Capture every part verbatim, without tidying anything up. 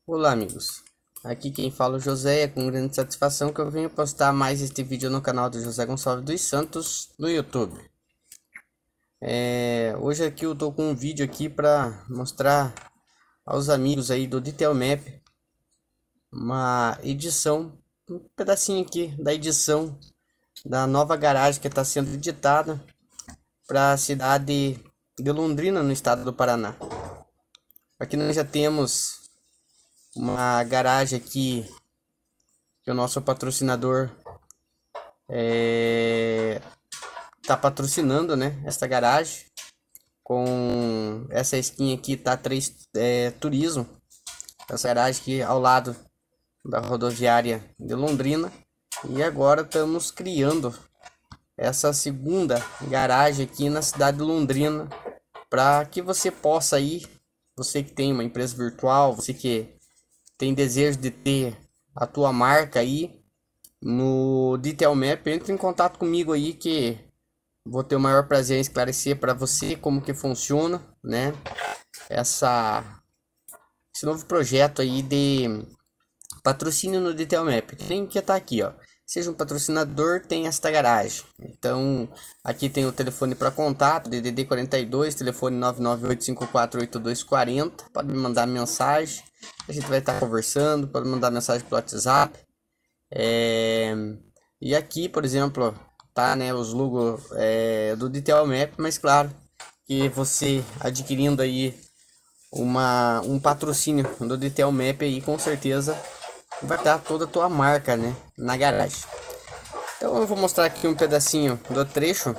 Olá amigos, aqui quem fala é o José. É com grande satisfação que eu venho postar mais este vídeo no canal do José Gonçalves dos Santos no YouTube. É, hoje aqui eu tô com um vídeo aqui para mostrar aos amigos aí do Detail Map uma edição, um pedacinho aqui da edição da nova garagem que está sendo editada para a cidade de Londrina, no estado do Paraná. Aqui nós já temos uma garagem aqui que o nosso patrocinador é, tá patrocinando, né, esta garagem com essa skin aqui, tá três é, turismo, essa garagem aqui ao lado da rodoviária de Londrina. E agora estamos criando essa segunda garagem aqui na cidade de Londrina, para que você possa ir, você que tem uma empresa virtual, você que tem desejo de ter a tua marca aí no Detail Map, entre em contato comigo aí que vou ter o maior prazer em esclarecer para você como que funciona, né? Essa esse novo projeto aí de patrocínio no Detail Map. Tem que estar aqui, ó. Seja um patrocinador, tem esta garagem. Então, aqui tem o telefone para contato, D D D quarenta e dois, telefone nove nove oito cinco quatro oito dois quatro zero. Pode me mandar mensagem, a gente vai estar conversando. Pode mandar mensagem pelo WhatsApp. É... E aqui, por exemplo, tá, né, os logos é, do Detail Map, mas claro que você adquirindo aí uma, um patrocínio do Detail Map aí, com certeza vai dar toda a tua marca, né, na garagem. Então eu vou mostrar aqui um pedacinho do trecho,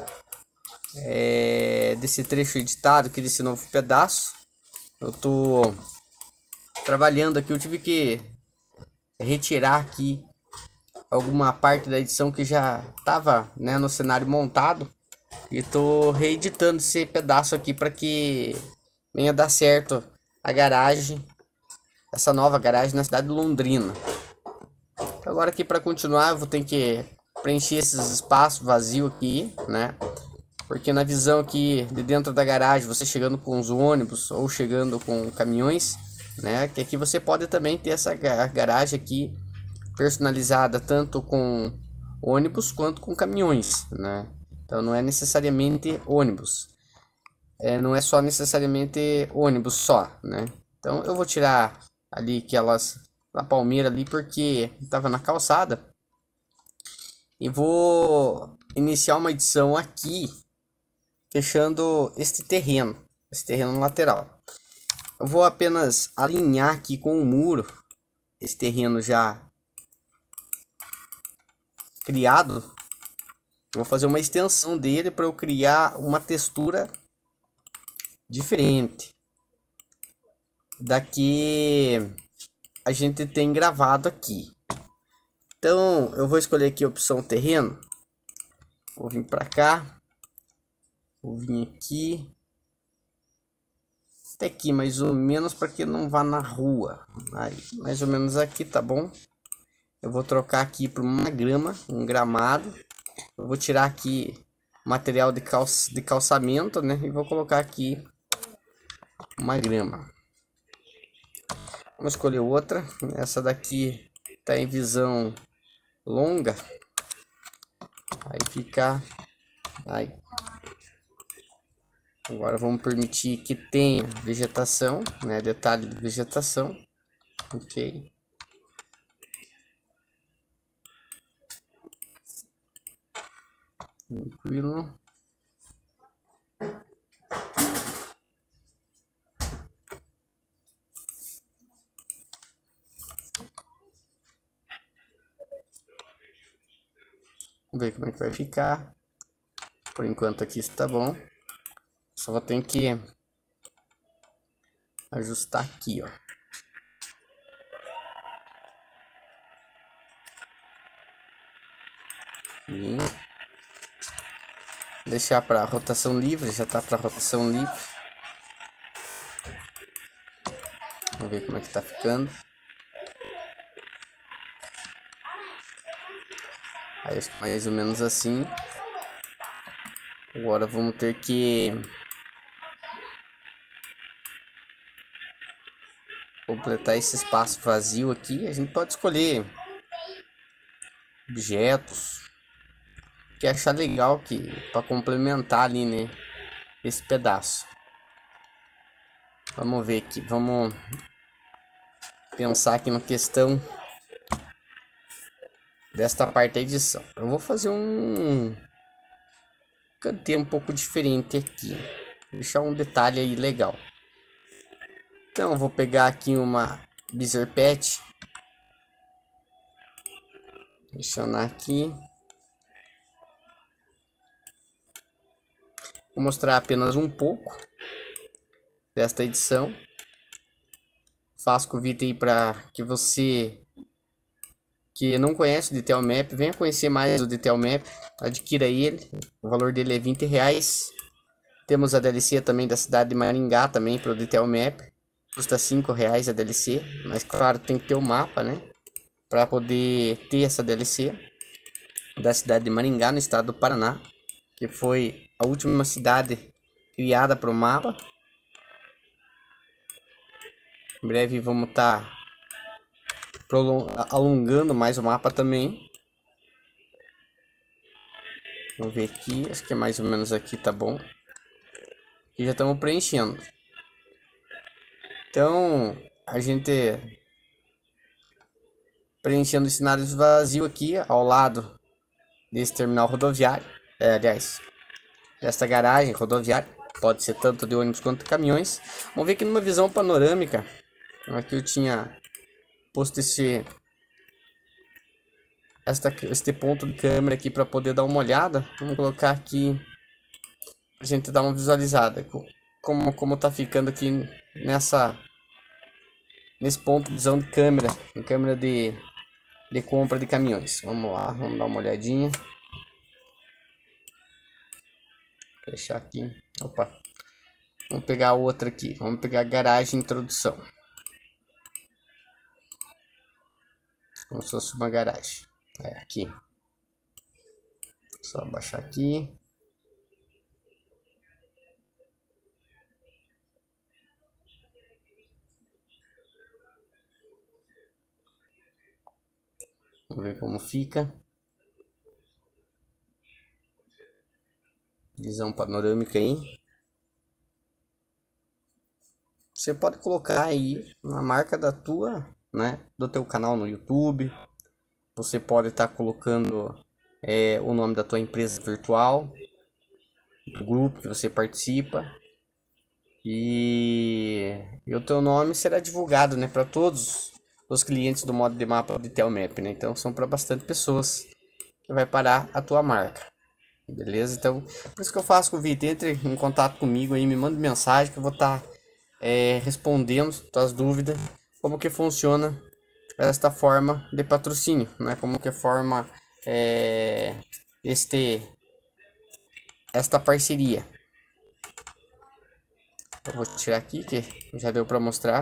é, desse trecho editado aqui, desse novo pedaço. Eu tô trabalhando aqui, eu tive que retirar aqui alguma parte da edição que já estava, né, no cenário montado, e tô reeditando esse pedaço aqui para que venha dar certo a garagem, essa nova garagem na cidade de Londrina. Agora aqui, para continuar, eu vou ter que preencher esses espaços vazios aqui, né? Porque na visão aqui de dentro da garagem, você chegando com os ônibus ou chegando com caminhões, né? Que aqui você pode também ter essa garagem aqui personalizada tanto com ônibus quanto com caminhões, né? Então não é necessariamente ônibus, é, não é só necessariamente ônibus só, né? Então eu vou tirar ali aquelas a palmeira ali porque estava na calçada, e vou iniciar uma edição aqui fechando este terreno, esse terreno lateral. Eu vou apenas alinhar aqui com o muro esse terreno já criado. Vou fazer uma extensão dele para eu criar uma textura diferente da que a gente tem gravado aqui. Então eu vou escolher aqui a opção terreno, vou vir para cá, vou vir aqui até aqui mais ou menos, para que não vá na rua. Aí, mais ou menos aqui, tá bom? Eu vou trocar aqui por uma grama, um gramado. Eu vou tirar aqui material de, calça, de calçamento, né? E vou colocar aqui uma grama. Vamos escolher outra. Essa daqui tá em visão longa. Aí fica... Aí. Agora vamos permitir que tenha vegetação, né? Detalhe de vegetação. Ok. Tranquilo. Vamos ver como é que vai ficar. Por enquanto aqui está bom. Só vou ter que ajustar aqui, ó. E deixar para rotação livre, já tá para rotação livre. Vamos ver como é que tá ficando. Aí mais ou menos assim. Agora vamos ter que completar esse espaço vazio aqui, a gente pode escolher objetos que achar legal que para complementar ali, né, esse pedaço. Vamos ver aqui, vamos pensar aqui na questão desta parte da edição. Eu vou fazer um canteiro um pouco diferente aqui, deixar um detalhe aí legal. Então eu vou pegar aqui uma Bezier Pet, adicionar aqui, vou mostrar apenas um pouco desta edição. Faço convite aí para que você que não conhece o Detail Map, venha conhecer mais o Detail Map, adquira ele, o valor dele é vinte reais. Temos a D L C também da cidade de Maringá também para o Detail Map, custa cinco reais a D L C, mas claro, tem que ter o mapa, né, para poder ter essa D L C da cidade de Maringá, no estado do Paraná, que foi a última cidade criada para o mapa. Em breve vamos estar tá alongando mais o mapa também. Vamos ver aqui, acho que é mais ou menos aqui, tá bom. E já estamos preenchendo. Então, a gente preenchendo os cenários vazios aqui ao lado desse terminal rodoviário, é, aliás, desta garagem rodoviária, pode ser tanto de ônibus quanto de caminhões. Vamos ver aqui numa visão panorâmica. Aqui eu tinha posto esse esta, este ponto de câmera aqui para poder dar uma olhada. Vamos colocar aqui a gente dar uma visualizada como como tá ficando aqui nessa nesse ponto de visão de câmera, em câmera de de compra de caminhões. Vamos lá, vamos dar uma olhadinha. Fechar aqui. Opa. Vamos pegar outra aqui. Vamos pegar a garagem introdução. Como se fosse uma garagem. É aqui. Só baixar aqui. Vamos ver como fica. Visão panorâmica aí. Você pode colocar aí na marca da tua, né, do teu canal no YouTube. Você pode estar tá colocando é, o nome da tua empresa virtual, do grupo que você participa, e, e o teu nome será divulgado, né, para todos os clientes do modo de mapa de Detail Map, né? Então são para bastante pessoas que vai parar a tua marca. Beleza? Então, por isso que eu faço convite, entre em contato comigo aí, me manda mensagem que eu vou estar tá, é, respondendo suas dúvidas, como que funciona esta forma de patrocínio, né? Como que forma é, este esta parceria. Eu vou tirar aqui que já deu para mostrar,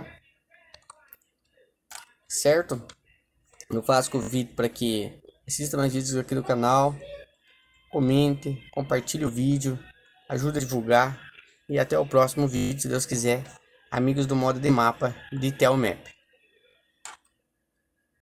certo? Eu faço convite para que assista mais vídeos aqui no canal, comente, compartilhe o vídeo, ajude a divulgar e até o próximo vídeo, se Deus quiser, amigos do modo de mapa de Detail Map.